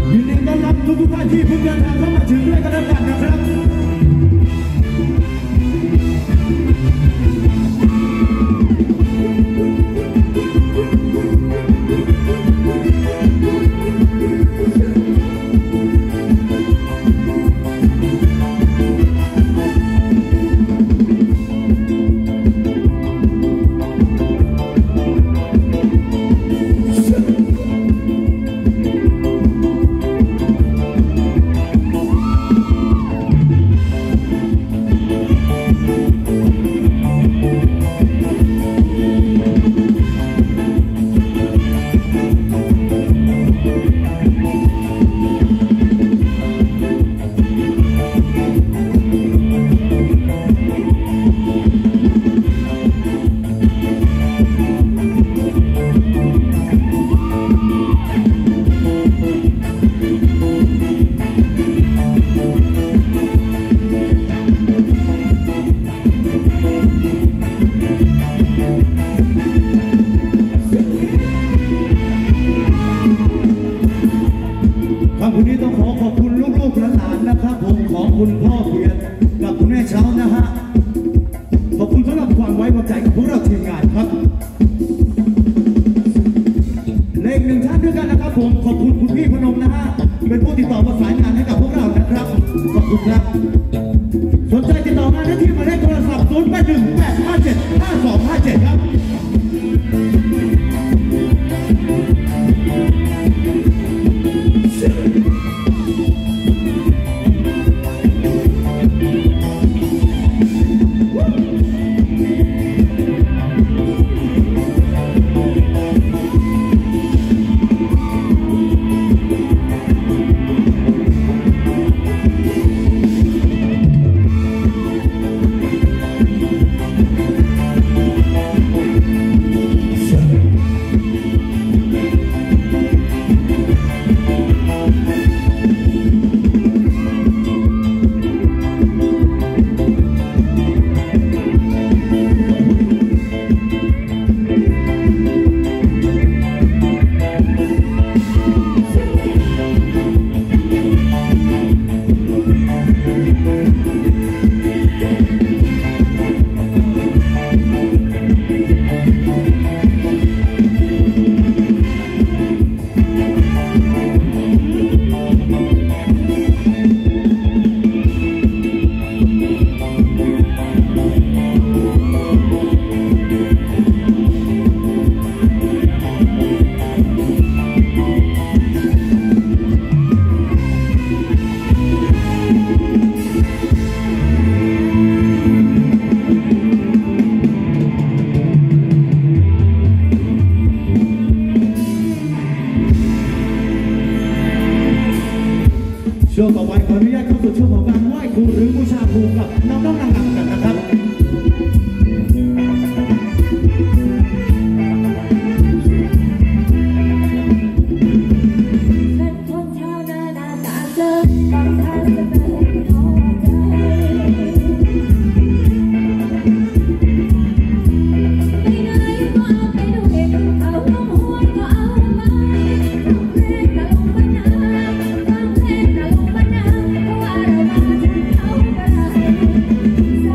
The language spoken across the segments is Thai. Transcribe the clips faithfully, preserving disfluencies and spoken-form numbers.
ยินดีต้อนรับทุกๆท่านที่เพิ่งเดินทางเข้ามาถึงด้วยกันแล้วกันนะครับวันนี้ต้องขอขอบคุณลูกๆหลานๆนะครับผมของคุณพ่อเพียรกับคุณแม่เช้านะฮะขอบคุณสำหรับความไว้วางใจของพวกเราทีมงานครับเลขหนึ่งท่านด้วยกันนะครับผมขอบคุณคุณพี่พนมนะฮะเป็นผู้ติดต่อประสานงานให้กับพวกเรานะครับขอบคุณครับสนใจติดต่องานได้ที่หมายเลขโทรศัพท์ศูนย์ แปด หนึ่ง แปด ห้า เจ็ด ห้า สอง ห้า เจ็ดครับช่วงต่อไปขออนุญาตเข้าสู่ช่วงของการไหว้ครูหรือบูชาครูกับน้องๆนางๆกันนะครับ Hãy subscribe cho kênh Ghiền Mì Gõ để không bỏ lỡ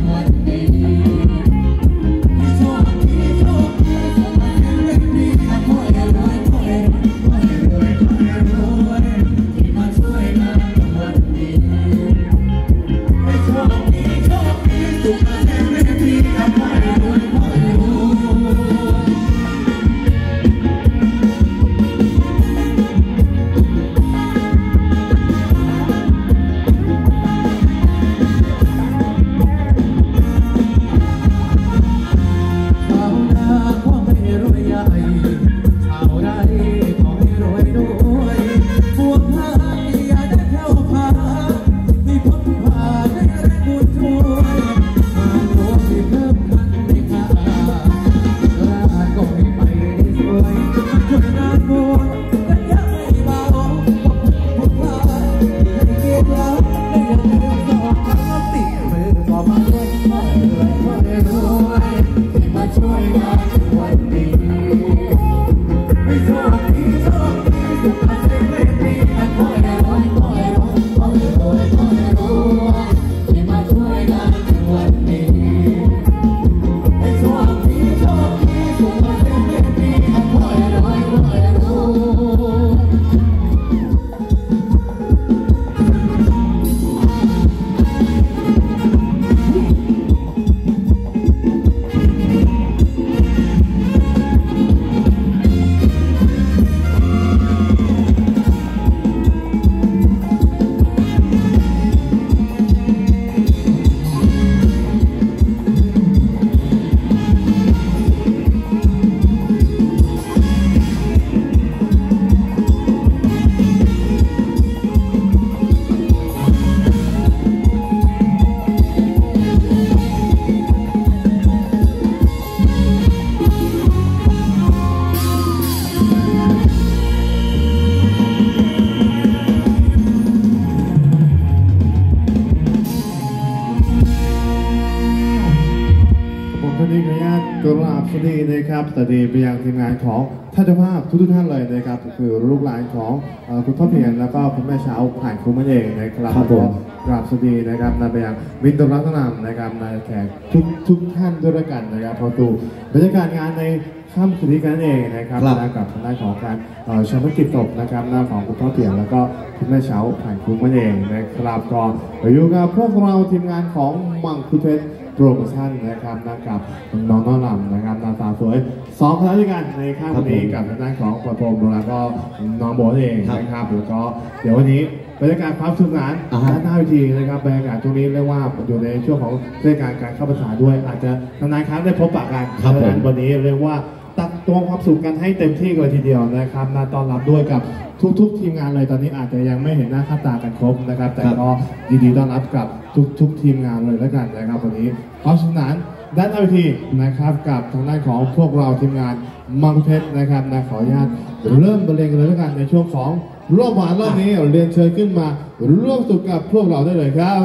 สวัสดีนะครับสวัสดีไปยังทีมงานของท่านเจ้าภาพทุกท่านเลยนะครับคือลูกหลานของคุณพ่อเพียรแล้วก็คุณแม่เช้าผ่านคุ้มนั่นเองนะครับผมกราบสวัสดีนะครับนำไปยังมิตรรัตนำนะครับนายแขกทุกทุกท่านด้วยกันนะครับพอตูบรรยากาศงานในค่ำคืนนี้กันเองนะครับกับทางด้านของการชมกิจศพนะครับหน้าของคุณพ่อเพียรแล้วก็คุณแม่เช้าผ่านคุ้มนั่นเองนะครับก็อยู่กับพวกเราทีมงานของมังคุเทศโปรโมชั่นนะครับนะกับน้องน้องลำนะครับนางสาวสวยสองคณะด้วยกันในข้ามนี้กับทางด้านของปฐมแล้วก็น้องโบเองนะครับแล้วก็เดี๋ยววันนี้บรรยากาศความสนุกสนานด้านหน้าเวทีนะครับบรรยากาศตรงนี้เรียกว่าอยู่ในช่วงของเทศกาลการเข้าพรรษาด้วยอาจจะนานๆครั้งได้พบปะกันวันนี้เรียกว่าตักตวงความสุขกันให้เต็มที่กันทีเดียวนะครับน่าต้อนรับด้วยกับทุกๆทีมงานเลยตอนนี้อาจจะยังไม่เห็นหน้าค่าตากันครบนะครับแต่ก็ยินดีต้อนรับกับทุกๆทีมงานเลยแล้วกันนะครับวันนี้ความสนุกสนานด้านหน้าเวทีนะครับกับทางด้านของพวกเราทีมงานมังคุเทศนะครับนะขออนุญาตเริ่มบรรเลงกันเลยแล้วกันในช่วงของรอบหวานรอบนี้เรียนเชิญขึ้นมาร่วมสุขกับพวกเราได้เลยครับ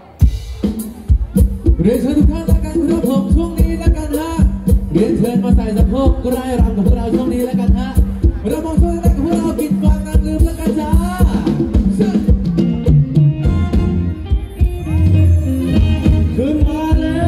เรียนเชิญทุกท่านแล้วกันครับผมช่วงนี้แล้วกันฮะเรียนเชิญมาใส่สะโพกไร่รำกับพวกเราช่วงนี้แล้วกันฮะเรามองช่วยกันกับพวกเรากินฟังนางลืมแล้วกันจ้าขึ้นมาเลย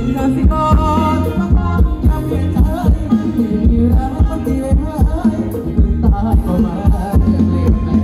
กสิกรมาต้องจำเปลี่ยนใจมีรักคนที่ไม่หายถึงตายก็มาเรียกเรียกแม่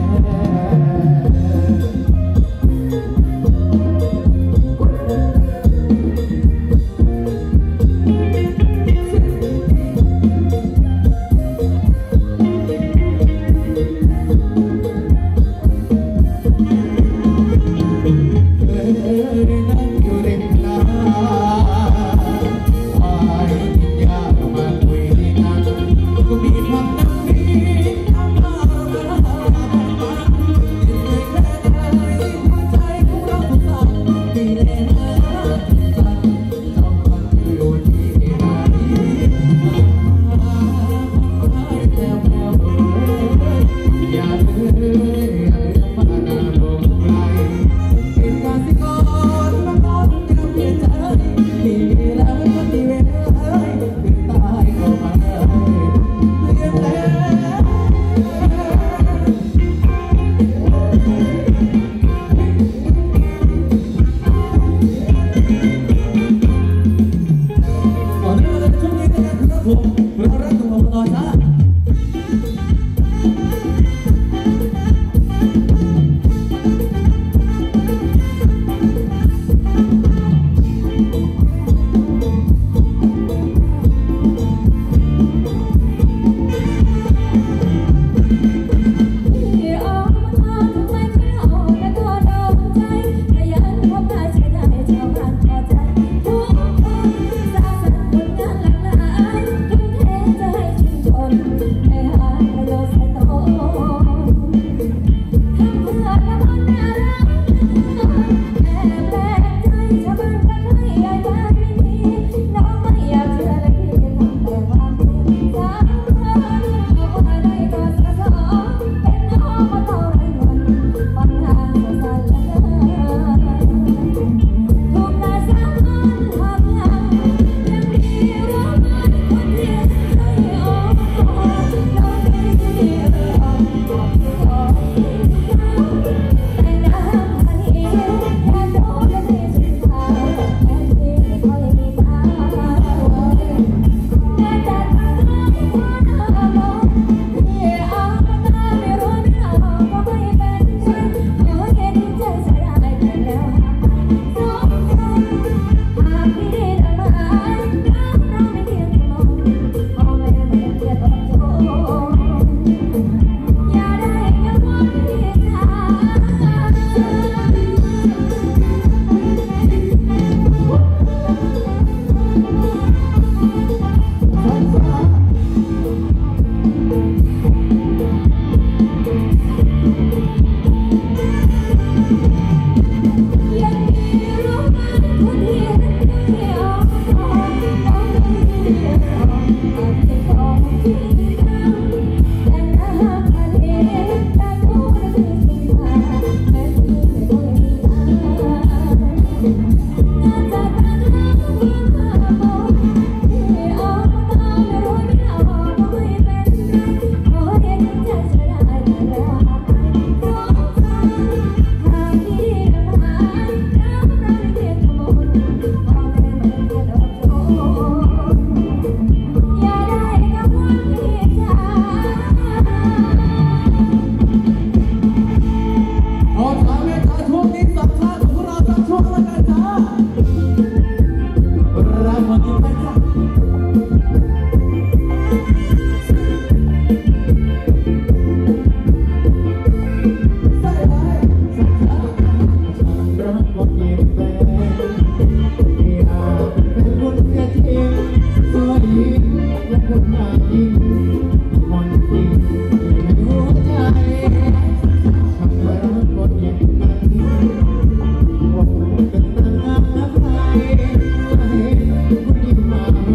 Hãy subscribe cho kênh Ghiền Mì Gõ để không bỏ lỡ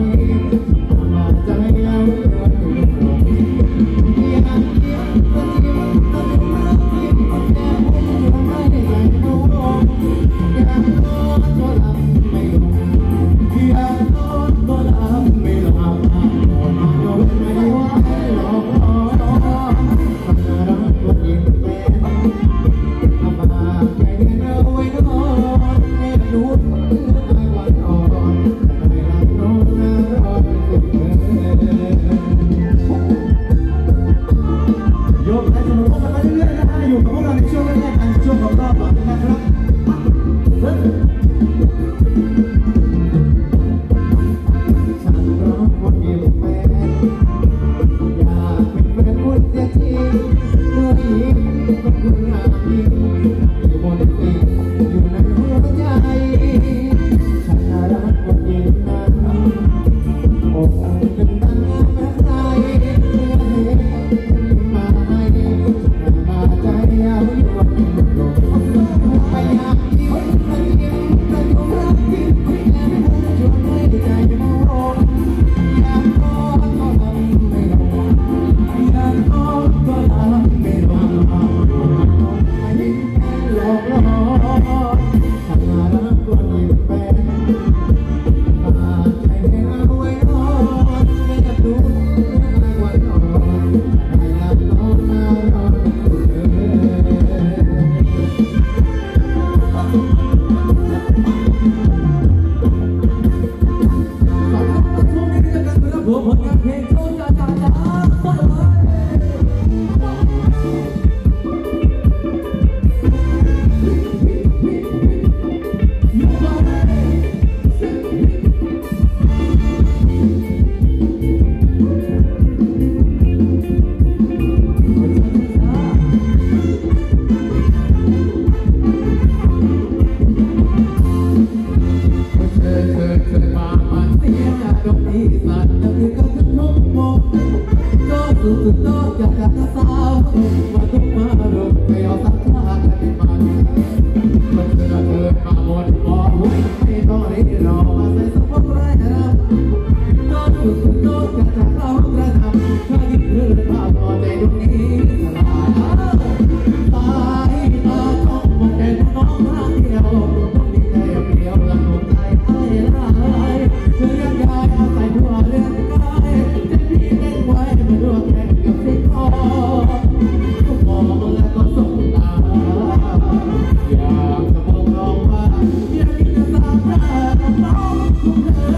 ดยอดจากกันสาวมาทุกมาดุไม่เอาสักชาติที่มันมันเธอเธอมาหมดบอกไม่ต้องรีรอใส่สมองไรนะยอดสุดยอดจากจากเรากระทำถ้ายิ่งเธอภาพพอใจตรงนี้สลายตายตาจ้องมองแต่น้องข้างเดียวต้องมีใจเปลี่ยวและหัวใจให้ลายเธอยังยายอาศัยทั่วเรื่องกายจะพี่เล่นไว้มาร่วมแข่งกับสิ่งของก็มองแล้วก็สบตาอยากจะบอกน้องว่าอยากที่จะสร้างหน้ากับน้องของเธอ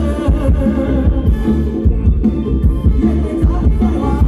อยากให้เธอสบาย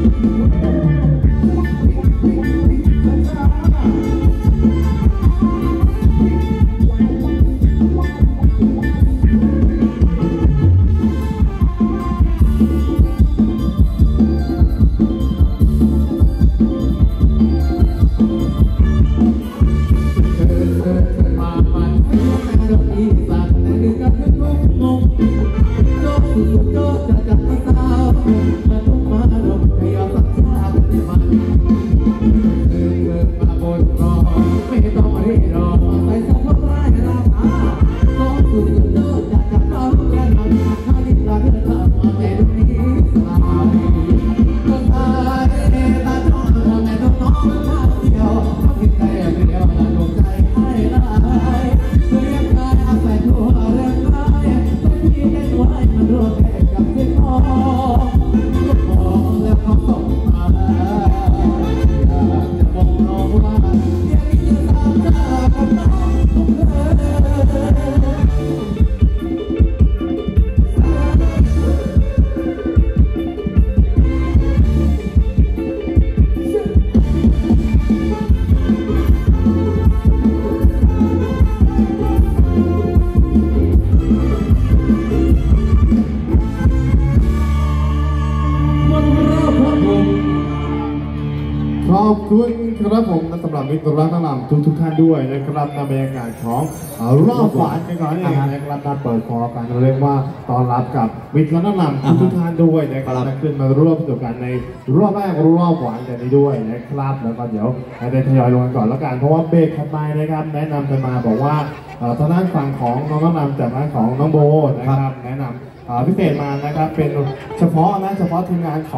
ขอบคุณครับผมสำหรับมิตรรักน้ำนำทุกทุกท่านด้วยนะครับในบรรยากาศของรอบหวานกันก่อนเองนะครับมาเปิดคอกันเรียกว่าต้อนรับกับมิตรรักน้ำนำทุกทุกท่านด้วยนะครับขึ้นมาร่วมสนุกกันในรอบแรกรอบหวานกันนี้ด้วยนะครับแล้วก็เดี๋ยวให้ได้ทยอยลงกันก่อนแล้วกันเพราะว่าเบรกถัดไปนะครับแนะนำกันมาบอกว่าทางด้านฝั่งของน้องน้ำนำจากด้านของน้องโบนะครับแนะนำพิเศษมานะครับเป็นเฉพาะนะเฉพาะทีมงานของ